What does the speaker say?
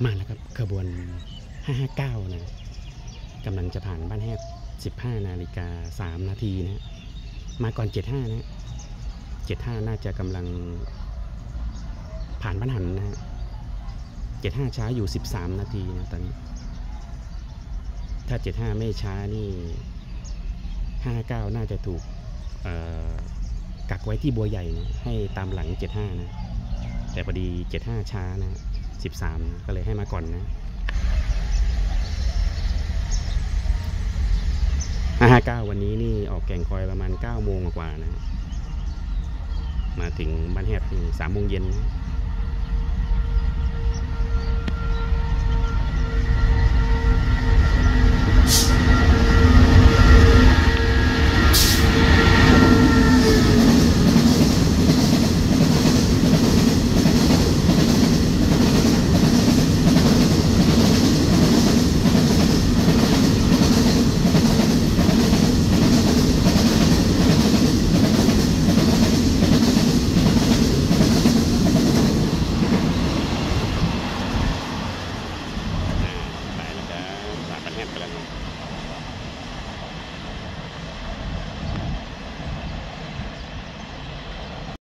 มาแล้วครับขบวน559นะกำลังจะผ่านบ้านแฮด15:03 นาทีนะมาก่อน75นะ75น่าจะกำลังผ่านบ้านหันนะฮะ75ช้าอยู่13นาทีนะตอนนี้ถ้า75ไม่ช้านี่59น่าจะถูกกักไว้ที่บัวใหญ่นะให้ตามหลัง75นะแต่พอดี75ช้านะ13นะก็เลยให้มาก่อนนะ559วันนี้นี่ออกแก่งคอยประมาณ9 โมงกว่านะมาถึงบ้านแฮดนี่3 โมงเย็นนะไปแล้วครับผ่านบ้านแฮดไปแล้ว